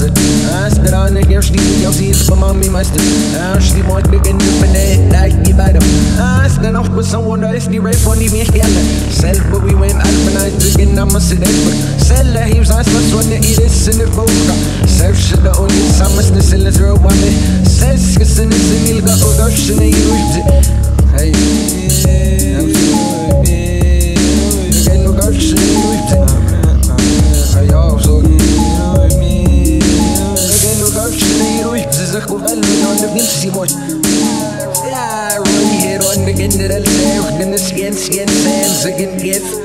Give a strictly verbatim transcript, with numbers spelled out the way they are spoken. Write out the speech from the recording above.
master. I stood on the gear, sleep with your seats, but mommy master. I sleep on the game, like the bottom. I stand off with someone that is the right for the me. Self, but we went alphanized again. I'm a sedator. Sell the heaps, I was one that it is in the Volca. Self shit, the only summer, the sellers are one. Says, yes, and it's a meal, got all the shit in you. Hey, I'm sorry. Again, no got shit in you. Hey, yo, so me. Again, no got shit in you. This is a cool value on the Vinci boy. Yeah, right here on the end of the left, then the skin, skin, sands, again, get.